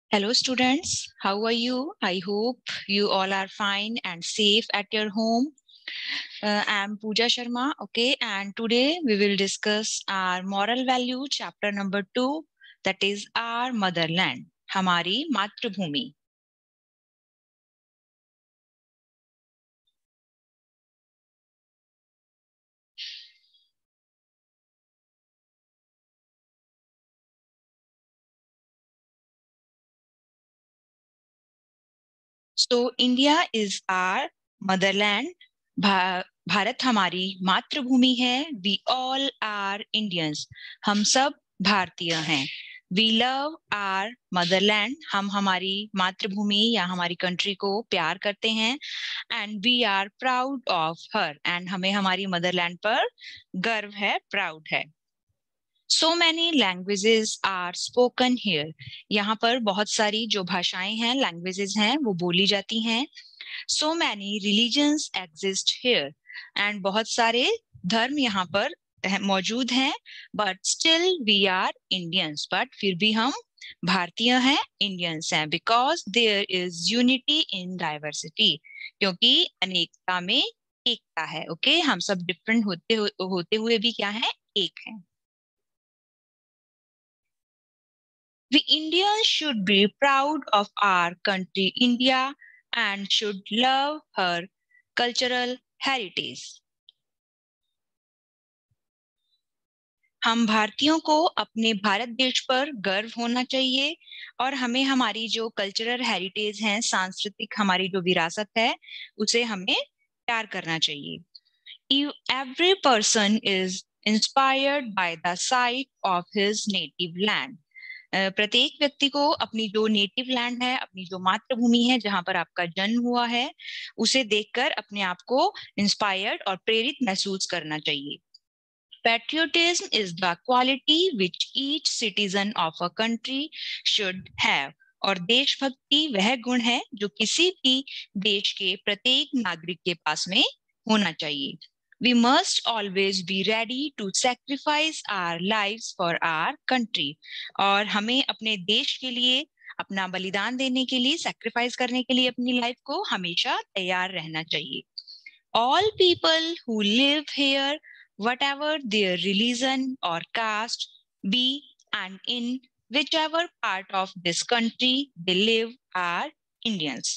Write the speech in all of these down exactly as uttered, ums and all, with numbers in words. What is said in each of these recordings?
Hello, students. How are you? I hope you all are fine and safe at your home. Uh, I'm Pooja Sharma. Okay, and today we will discuss our moral value, chapter number two, that is our motherland, हमारी मातृभूमि. So India is our motherland. भा, भारत हमारी मातृभूमि है. We all are Indians. हम सब भारतीय हैं. We love our motherland. हम हमारी मातृभूमि या हमारी कंट्री को प्यार करते हैं. And we are proud of her. And हमें हमारी मदरलैंड पर गर्व है, proud है. So many languages are spoken here. यहाँ पर बहुत सारी जो भाषाएं हैं, languages हैं, वो बोली जाती हैं. So many religions exist here. And बहुत सारे धर्म यहाँ पर मौजूद हैं. But still we are Indians. But फिर भी हम भारतीय हैं, Indians हैं. Because there is unity in diversity. क्योंकि अनेकता में एकता है. Okay? हम सब different होते, होते हुए भी क्या है? एक हैं. We Indians should be proud of our country, India, and should love her cultural heritage. हम भारतीयों को अपने भारत देश पर गर्व होना चाहिए और हमें हमारी जो कल्चरल हेरिटेज है, सांस्कृतिक हमारी जो विरासत है, उसे हमें प्यार करना चाहिए. Every person is inspired by the sight of his native land. प्रत्येक व्यक्ति को अपनी जो नेटिव लैंड है, अपनी जो मातृभूमि है, जहां पर आपका जन्म हुआ है, उसे देखकर अपने आप को इंस्पायर्ड और प्रेरित महसूस करना चाहिए. Patriotism is the quality which each citizen of a country should have. और देशभक्ति वह गुण है जो किसी भी देश के प्रत्येक नागरिक के पास में होना चाहिए. We must always be ready to sacrifice our lives for our country. और हमें अपने देश के लिए अपना बलिदान देने के लिए, सैक्रिफाइस करने के लिए अपनी लाइफ को हमेशा तैयार रहना चाहिए. All people who live here, whatever their religion or caste be, and in whichever part of this country they live, are Indians.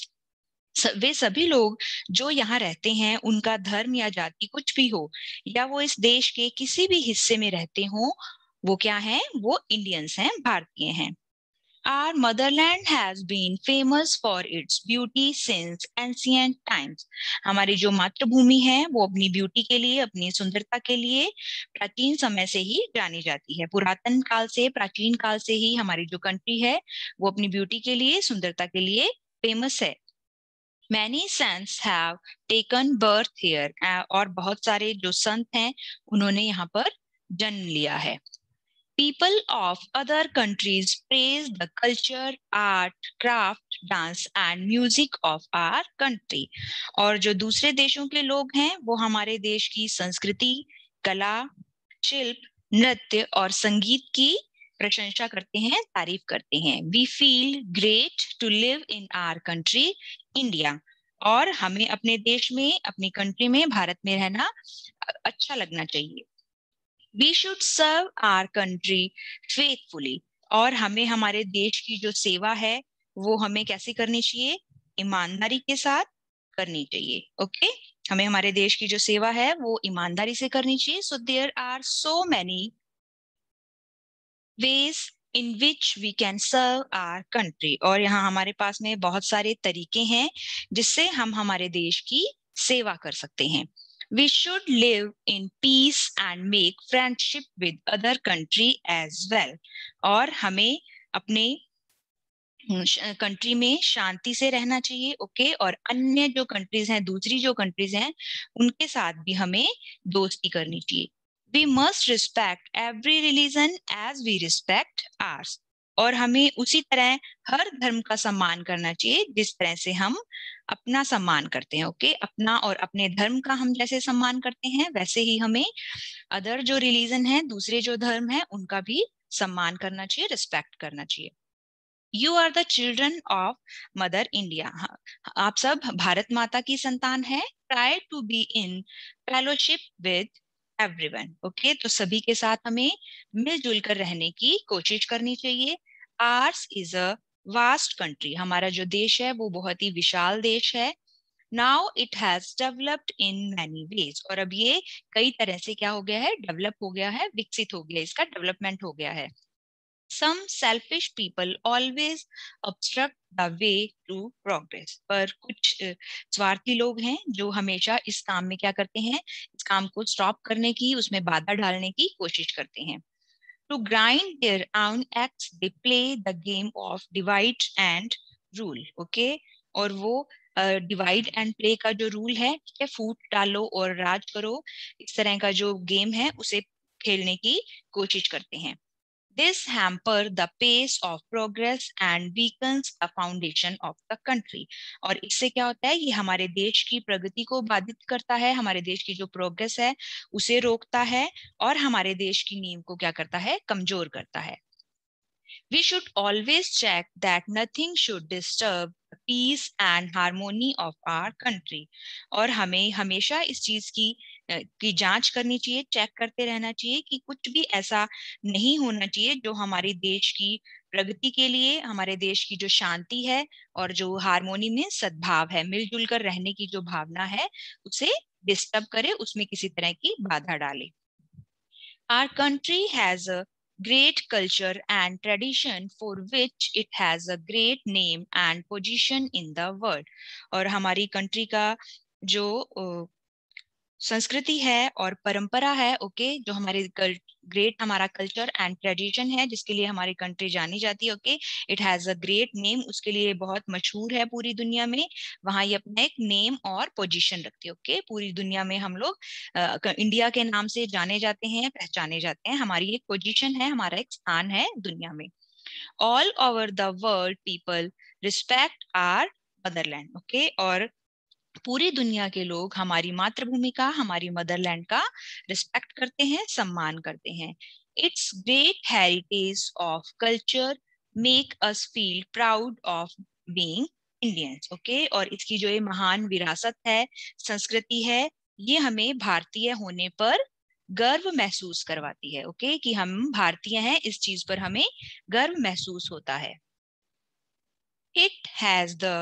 वे सभी लोग जो यहाँ रहते हैं, उनका धर्म या जाति कुछ भी हो, या वो इस देश के किसी भी हिस्से में रहते हो, वो क्या हैं? वो इंडियंस हैं, भारतीय हैं. Our motherland has been famous for its beauty since ancient times. हमारी जो मातृभूमि है, वो अपनी ब्यूटी के लिए, अपनी सुंदरता के लिए प्राचीन समय से ही जानी जाती है. पुरातन काल से, प्राचीन काल से ही हमारी जो कंट्री है, वो अपनी ब्यूटी के लिए, सुंदरता के लिए फेमस है. Many saints have taken birth here. और बहुत सारे जो संत हैं, उन्होंने यहाँ पर जन्म लिया है. People of other countries praise the culture, art, craft, dance and music of our country. और जो दूसरे देशों के लोग हैं, वो हमारे देश की संस्कृति, कला, शिल्प, नृत्य और संगीत की प्रशंसा करते हैं, तारीफ करते हैं. We feel great to live in our country, India. और हमें अपने देश में, अपनी कंट्री में, भारत में रहना अच्छा लगना चाहिए. We should serve our country faithfully. और हमें हमारे देश की जो सेवा है, वो हमें कैसे करनी चाहिए? ईमानदारी के साथ करनी चाहिए. Okay okay? हमें हमारे देश की जो सेवा है, वो ईमानदारी से करनी चाहिए. So there are so many ways in which we can serve our country. और यहाँ हमारे पास में बहुत सारे तरीके हैं जिससे हम हमारे देश की सेवा कर सकते हैं. We should live in peace and make friendship with other country as well. और हमें अपने कंट्री में शांति से रहना चाहिए. Okay okay? और अन्य जो कंट्रीज हैं, दूसरी जो कंट्रीज हैं, उनके साथ भी हमें दोस्ती करनी चाहिए. We must respect every religion as we respect ours. और हमें उसी तरह हर धर्म का सम्मान करना चाहिए जिस तरह से हम अपना सम्मान करते हैं. Okay okay? अपना और अपने धर्म का हम जैसे सम्मान करते हैं, वैसे ही हमें अदर जो रिलीजन है, दूसरे जो धर्म है, उनका भी सम्मान करना चाहिए, रिस्पेक्ट करना चाहिए. You are the children of mother India. आप सब भारत माता की संतान है। Try to be in fellowship with everyone. Okay, तो सभी के साथ हमें मिलजुल कर रहने की कोशिश करनी चाहिए। Ours is a vast country. हमारा जो देश है वो बहुत ही विशाल देश है। Now it has developed in many ways. और अब ये कई तरह से क्या हो गया है, डेवलप हो गया है, विकसित हो गया, इसका डेवलपमेंट हो गया है। Some selfish people always obstruct the way to progress। पर कुछ अ, स्वार्थी लोग हैं जो हमेशा इस काम में क्या करते हैं, इस काम को स्टॉप करने की, उसमें बाधा डालने की कोशिश करते हैं। To grind their own axe, they play the game of divide and rule। Okay, और वो डिवाइड एंड प्ले का जो रूल है, ठीक है, फूट डालो और राज करो, इस तरह का जो गेम है उसे खेलने की कोशिश करते हैं। This hamper the pace of progress and weakens the foundation of the country। और इससे क्या होता है, ये हमारे देश की प्रगति को बाधित करता है, हमारे देश की जो प्रोग्रेस है उसे रोकता है, और हमारे देश की नींव को क्या करता है, कमजोर करता है। We should always check that nothing should disturb the peace and harmony of our country। और हमें हमेशा इस चीज की अ, की जांच करनी चाहिए, चेक करते रहना चाहिए कि कुछ भी ऐसा नहीं होना चाहिए जो हमारे देश की प्रगति के लिए, हमारे देश की जो शांति है और जो हारमोनी में सद्भाव है, मिलजुल कर रहने की जो भावना है, उसे डिस्टर्ब करे, उसमें किसी तरह की बाधा डाले। Our country has a great culture and tradition for which it has a great name and position in the world। और हमारी कंट्री का जो अ, संस्कृति है और परंपरा है, ओके, जो हमारे ग्रेट हमारा कल्चर एंड ट्रेडिशन है जिसके लिए हमारी कंट्री जानी जाती है, okay, it has a great name, उसके लिए बहुत मशहूर है पूरी दुनिया में। वहां ये अपना एक नेम और पोजीशन रखती है, ओके, पूरी दुनिया में हम लोग अ, इंडिया के नाम से जाने जाते हैं, पहचाने जाते हैं, हमारी एक पोजीशन है, हमारा एक स्थान है दुनिया में। All over the world people respect our motherland. Okay, और पूरी दुनिया के लोग हमारी मातृभूमि का, हमारी मदरलैंड का रिस्पेक्ट करते हैं, सम्मान करते हैं। It's great heritage of culture make us feel proud of being Indians. Okay, और इसकी जो ये महान विरासत है, संस्कृति है, ये हमें भारतीय होने पर गर्व महसूस करवाती है। ओके, कि हम भारतीय हैं, इस चीज पर हमें गर्व महसूस होता है। It has the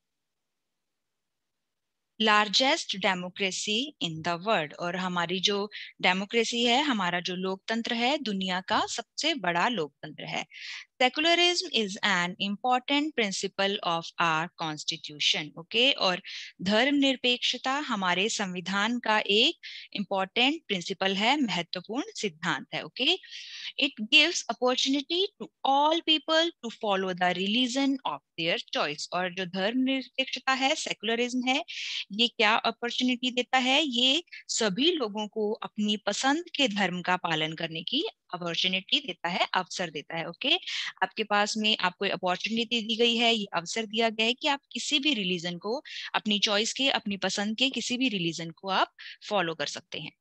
largest democracy in the world. और हमारी जो डेमोक्रेसी है, हमारा जो लोकतंत्र है, दुनिया का सबसे बड़ा लोकतंत्र है। Secularism is an important principle of our constitution. Okay, और धर्मनिरपेक्षता हमारे संविधान का एक इम्पॉर्टेंट प्रिंसिपल है, महत्वपूर्ण सिद्धांत है। Okay, it gives opportunity to all people to follow the religion of their choice. और जो धर्मनिरपेक्षता है, सेकुलरिज्म है, ये क्या अपॉर्चुनिटी देता है, ये सभी लोगों को अपनी पसंद के धर्म का पालन करने की अपॉर्चुनिटी देता है, अवसर देता है। ओके, आपके पास में आपको अपॉर्चुनिटी दी गई है, ये अवसर दिया गया है कि आप किसी भी रिलीजन को, अपनी चॉइस के, अपनी पसंद के किसी भी रिलीजन को आप फॉलो कर सकते हैं।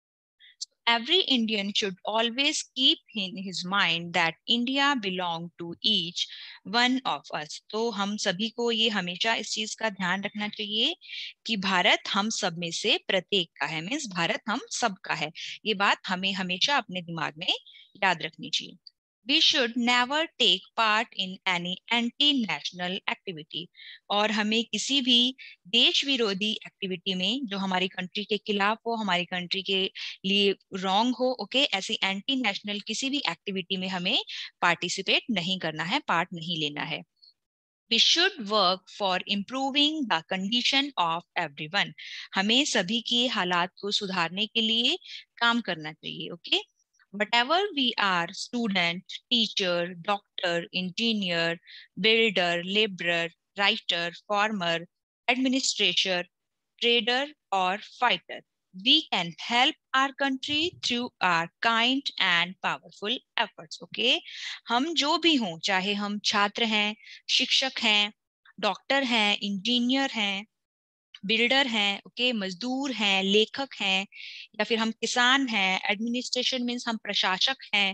Every Indian should always keep in his mind that India belong to each one of us। तो हम सभी को ये हमेशा इस चीज का ध्यान रखना चाहिए कि भारत हम सब में से प्रत्येक का है, मीन्स भारत हम सब का है। ये बात हमें हमेशा अपने दिमाग में याद रखनी चाहिए। We should never take part in any anti-national activity। और हमें किसी भी देश विरोधी एक्टिविटी में, जो हमारी कंट्री के खिलाफ हो, हमारी कंट्री के लिए रॉन्ग हो, ओके, ऐसी एंटी नेशनल किसी भी एक्टिविटी में हमें पार्टिसिपेट नहीं करना है, पार्ट नहीं लेना है। We should work for improving the condition of everyone। हमें सभी के हालात को सुधारने के लिए काम करना चाहिए। Okay, whatever we are, student, teacher, doctor, engineer, builder, laborer, writer, farmer, administrator, trader or fighter, we can help our country through our kind and powerful efforts। okay, हम जो भी हों, चाहे हम छात्र हैं, शिक्षक हैं, डॉक्टर हैं, इंजीनियर हैं, बिल्डर हैं, ओके, मजदूर हैं, लेखक हैं, या फिर हम किसान हैं, एडमिनिस्ट्रेशन मीन्स हम प्रशासक हैं,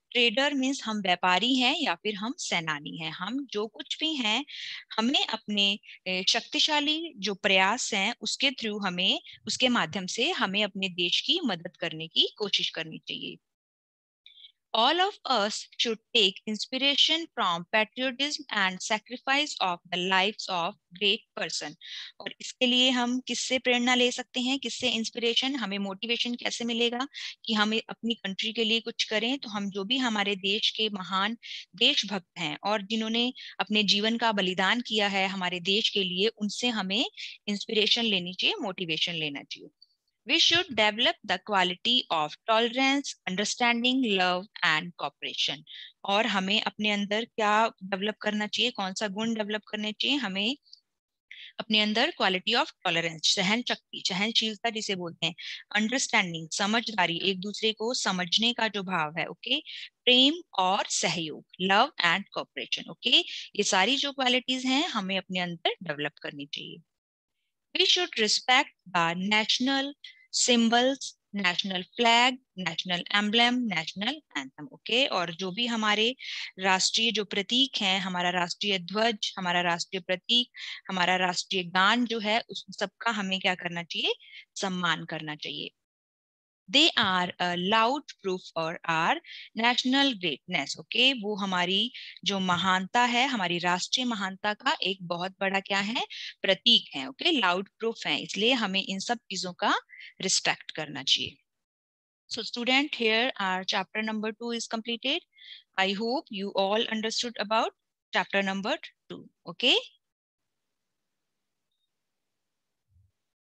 ट्रेडर मीन्स हम व्यापारी हैं या फिर हम सेनानी हैं, हम जो कुछ भी हैं, हमें अपने शक्तिशाली जो प्रयास हैं उसके थ्रू हमें, उसके माध्यम से हमें अपने देश की मदद करने की कोशिश करनी चाहिए। All of us should take inspiration from patriotism and sacrifice of the lives of great person। और इसके लिए हम किससे प्रेरणा ले सकते हैं, किससे इंस्पिरेशन, हमें मोटिवेशन कैसे मिलेगा कि हमें अपनी कंट्री के लिए कुछ करें? तो हम जो भी हमारे देश के महान देशभक्त हैं और जिन्होंने अपने जीवन का बलिदान किया है हमारे देश के लिए, उनसे हमें इंस्पिरेशन लेनी चाहिए, मोटिवेशन लेना चाहिए। We should develop the quality of tolerance, understanding, love and cooperation। और हमें अपने अंदर क्या डेवलप करना चाहिए, कौन सा गुण डेवलप करने चाहिए? हमें अपने अंदर क्वालिटी ऑफ टॉलरेंस, सहन शक्ति, सहनशीलता जिसे बोलते हैं, अंडरस्टैंडिंग, समझदारी, एक दूसरे को समझने का जो भाव है, ओके, प्रेम और सहयोग, लव एंड कोऑपरेशन, ओके, ये सारी जो क्वालिटीज हैं हमें अपने अंदर डेवलप करनी चाहिए। We should respect the national symbols, national flag, national emblem, national anthem, okay? और जो भी हमारे राष्ट्रीय जो प्रतीक हैं, हमारा राष्ट्रीय ध्वज, हमारा राष्ट्रीय प्रतीक, हमारा राष्ट्रीय गान जो है, उस सबका हमें क्या करना चाहिए? सम्मान करना चाहिए। They are a loud proof for our national greatness, okay? वो हमारी जो महानता है, हमारी राष्ट्रीय महानता का एक बहुत बड़ा क्या है? प्रतीक है, okay? Loud proof है, इसलिए हमें इन सब चीजों का रिस्पेक्ट करना चाहिए। So student, here our chapter number two is completed. I hope you all understood about chapter number two, okay?